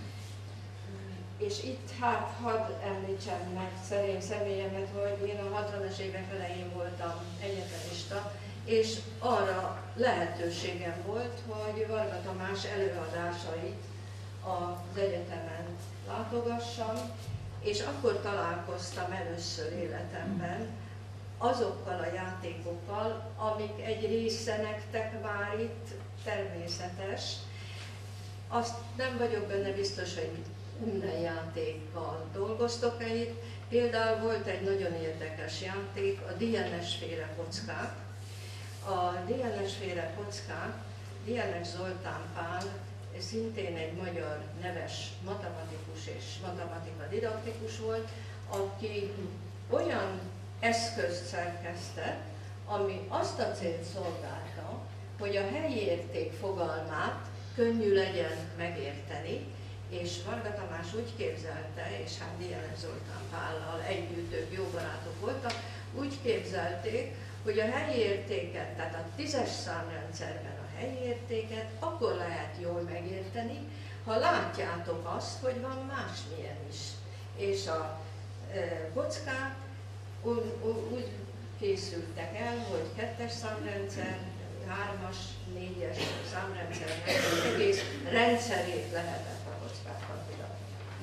És itt hadd említsem meg szerény személyemet, hogy én a 60-as évek elején voltam egyetemista, és arra lehetőségem volt, hogy Varga Tamás előadásait az egyetemen látogassam, és akkor találkoztam először életemben azokkal a játékokkal, amik egy része nektek már itt természetes. Azt nem vagyok benne biztos, hogy minden játékkal dolgoztok-e itt. Például volt egy nagyon érdekes játék, a DNS-féle kockák. A DNS-féle kockák, DNS Zoltán Pál, szintén egy magyar neves matematikus és matematika didaktikus volt, aki olyan eszközt szerkesztett, ami azt a célt szolgálta, hogy a helyi érték fogalmát könnyű legyen megérteni, és Varga Tamás úgy képzelte, és hát DNS Zoltán Pállal együtt ők jó barátok voltak, úgy képzelték, hogy a helyi értéket, tehát a 10-es számrendszerben a helyi értéket akkor lehet jól megérteni, ha látjátok azt, hogy van másmilyen is. És a kockák úgy készültek el, hogy 2-es számrendszer, 3-as, 4-es számrendszernek az egész rendszerét lehetett a kockákat kiadni.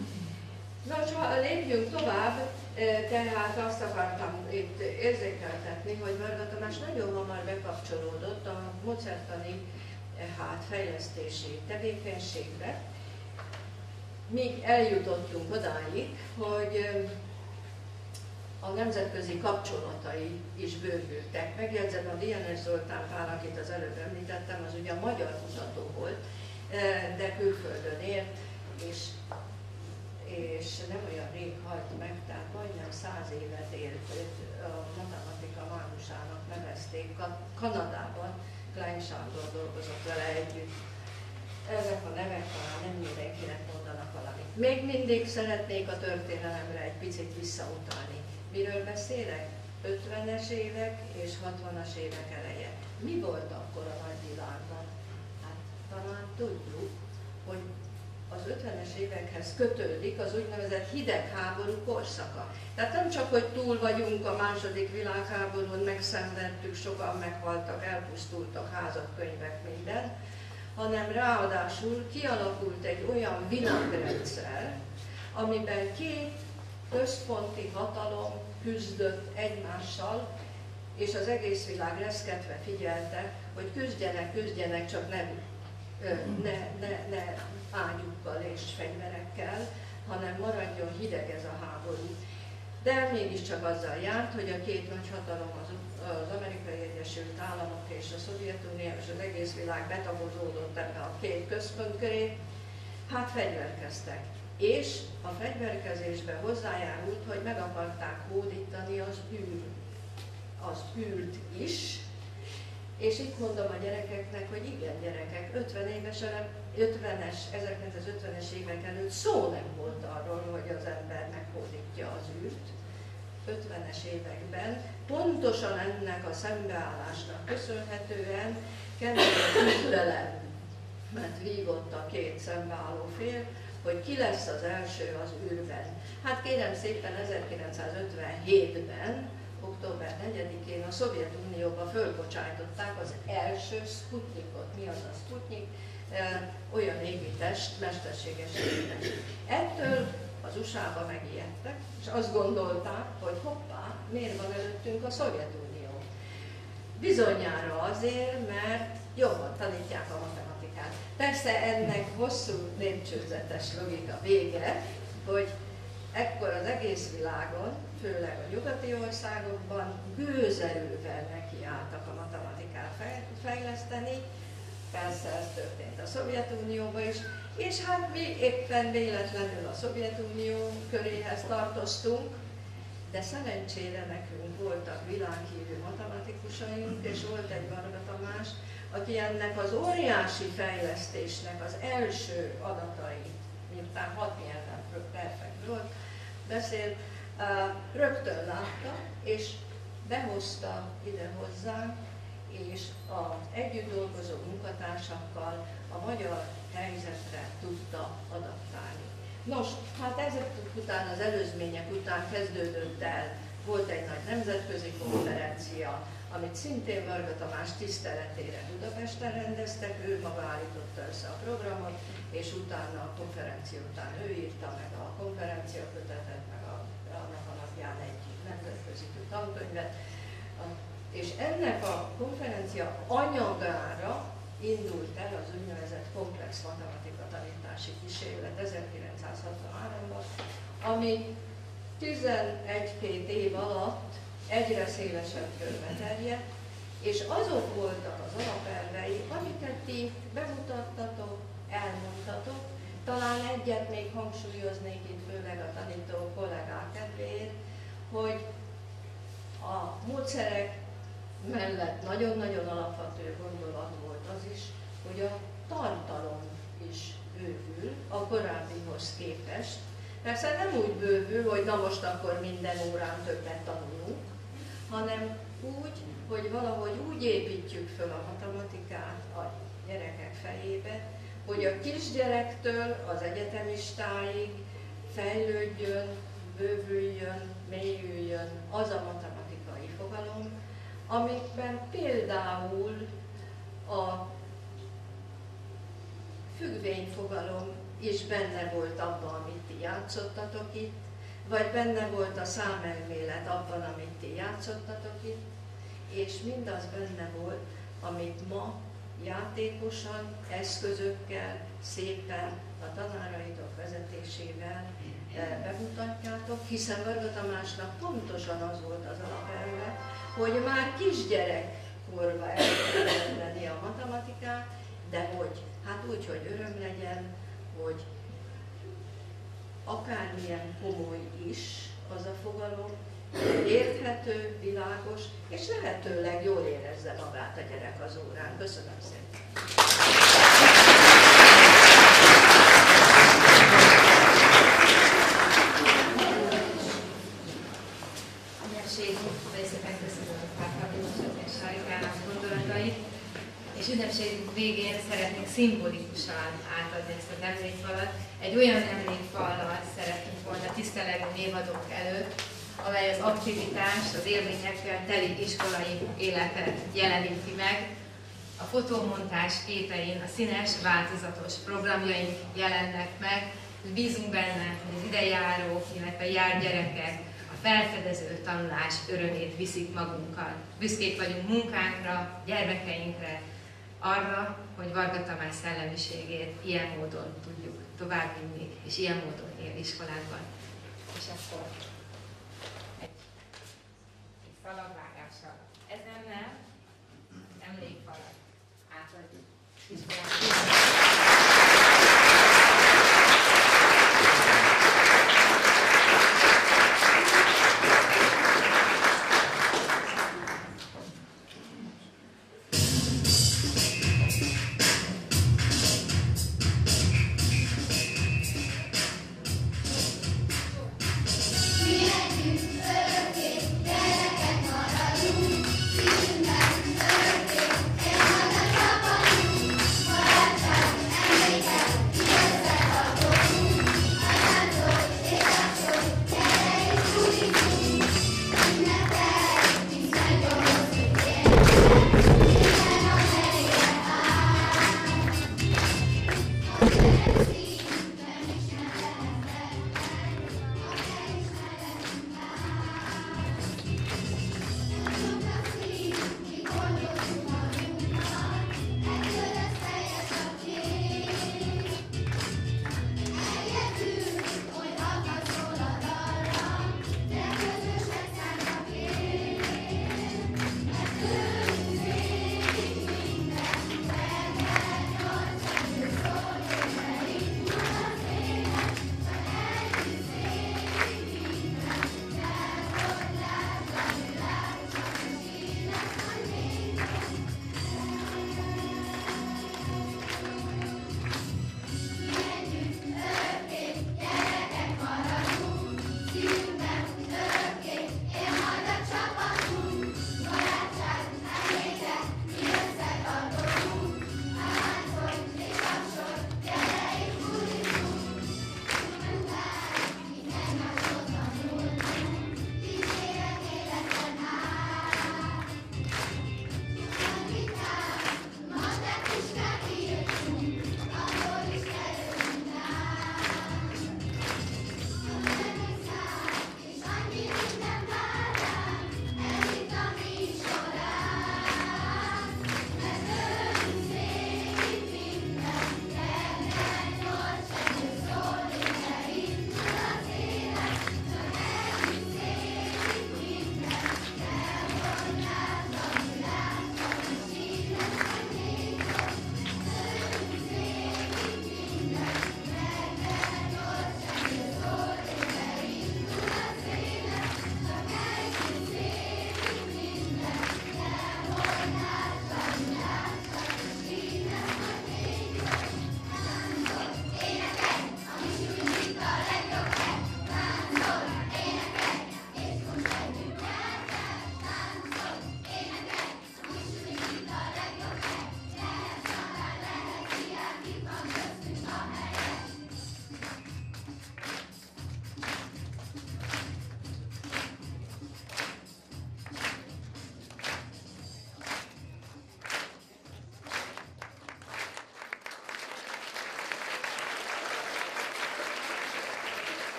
Nos, ha lépjünk tovább, tehát azt akartam itt érzékeltetni, hogy Varga Tamás nagyon hamar bekapcsolódott a módszertani fejlesztési tevékenységbe, míg eljutottunk odáig, hogy a nemzetközi kapcsolatai is bővültek. Megjegyzem, a Dienes Zoltán Pál, akit az előbb említettem, az ugye a magyar kutató volt, de külföldön élt, és nem olyan rég halt meg, tehát majdnem 100 évet élt, a matematika mágusának nevezték Kanadában, Klein Sándor dolgozott vele együtt. Ezek a nevek talán nem mindenkinek mondanak valamit. Még mindig szeretnék a történelemre egy picit visszautalni. Miről beszélek? 50-es évek és 60-as évek eleje. Mi volt akkor a nagyvilágban? Hát talán tudjuk, hogy az 50-es évekhez kötődik az úgynevezett hidegháború korszaka. Tehát nem csak, hogy túl vagyunk a második világháborún, megszenvedtük, sokan meghaltak, elpusztultak házak, könyvek, minden, hanem ráadásul kialakult egy olyan világrendszer, amiben két központi hatalom küzdött egymással, és az egész világ reszketve figyelte, hogy küzdjenek, csak ne ágyukkal és fegyverekkel, hanem maradjon hideg ez a háború. De mégiscsak azzal járt, hogy a két nagy hatalom, az Amerikai Egyesült Államok és a Szovjetunió és az egész világ betagozódott ebbe a két központ köré, hát fegyverkeztek. És a fegyverkezésbe hozzájárult, hogy meg akarták hódítani az űrt is, és itt mondom a gyerekeknek, hogy igen gyerekek, 1950-es évek előtt szó nem volt arról, hogy az ember meghódítja az űrt. 50-es években pontosan ennek a szembeállásnak köszönhetően kellett küzdelem, mert vívott a két szembeálló fél, hogy ki lesz az első az űrben. Hát kérem szépen 1957-ben, október 4-én a Szovjetunióba fölbocsájtották az első Sputnikot. Mi az a Sputnik? Olyan égitest, mesterséges égitest. Ettől az USA-ba megijedtek, és azt gondolták, hogy hoppá, miért van előttünk a Szovjetunió? Bizonyára azért, mert jobban tanítják a matematikát. Persze ennek hosszú lépcsőzetes logika vége, hogy ekkor az egész világon, főleg a nyugati országokban gőzerővel nekiálltak a matematikát fejleszteni. Persze ez történt a Szovjetunióban is, és hát mi éppen véletlenül a Szovjetunió köréhez tartoztunk, de szerencsére nekünk voltak világhírű matematikusaink, és volt egy Varga Tamás, aki ennek az óriási fejlesztésnek az első adatait, miután 6 nyelven perfekt volt, beszél, rögtön látta, és behozta ide hozzánk, és az együtt dolgozó munkatársakkal a magyar helyzetre tudta adaptálni. Nos, hát ezek után, az előzmények után kezdődött el, volt egy nagy nemzetközi konferencia, amit szintén Varga Tamás tiszteletére Budapesten rendeztek, ő maga állította össze a programot, és utána a konferencia után ő írta meg a konferenciakötetet, meg annak alapján egy nemzetközi tankönyvet. És ennek a konferencia anyagára indult el az úgynevezett komplex matematika tanítási kísérlet 1963-ban, ami 11-2 év alatt egyre szélesebb körbe terjedt, és azok voltak az alapelvei, amiket ti bemutattatok, elmondtatok. Talán egyet még hangsúlyoznék itt, főleg a tanító kollégák kedvéért, hogy a módszerek mellett nagyon-nagyon alapvető gondolat volt az is, hogy a tartalom is bővül a korábbihoz képest. Persze nem úgy bővül, hogy na most akkor minden órán többet tanulunk, hanem úgy, hogy valahogy úgy építjük föl a matematikát a gyerekek fejébe, hogy a kisgyerektől az egyetemistáig fejlődjön, bővüljön, mélyüljön az a matematikai fogalom, amikben például a függvényfogalom is benne volt abban, amit ti játszottatok itt, vagy benne volt a számelmélet abban, amit ti játszottatok itt, és mindaz benne volt, amit ma játékosan, eszközökkel, szépen, a tanáraitok vezetésével bemutatjátok, hiszen Varga Tamásnak pontosan az volt az alapelve, hogy már kisgyerekkorban el kell venni a matematikát, de hogy, hát úgy, hogy öröm legyen, hogy akármilyen komoly is az a fogalom, érthető, világos, és lehetőleg jól érezze magát a gyerek az órán. Köszönöm szépen! És ünnepségünk végén szeretnénk szimbolikusan átadni ezt az emlékfalat. Egy olyan emlékfallal szeretnénk volna tisztelegni névadók előtt, amely az aktivitást, az élményekkel teli iskolai életet jeleníti meg. A fotómontás képein a színes, változatos programjaink jelennek meg, és bízunk benne, hogy az idejárók, illetve járgyerekek a felfedező tanulás örömét viszik magunkkal. Büszkék vagyunk munkánkra, gyermekeinkre, arra, hogy Varga Tamás szellemiségét ilyen módon tudjuk továbbvinni, és ilyen módon él iskolánkban. És akkor egy szalagvágással ezennel emlékfalat átadjuk iskolánkban. Maradjunk, szívünkben örökké, én haza csapatunk, barátság.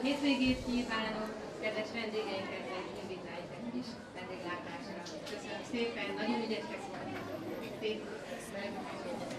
hétvégét kívánok, kedves vendégeinket invitáljuk egy kis vendéglátásra. Köszönöm szépen, nagyon ügyesek voltak. Szép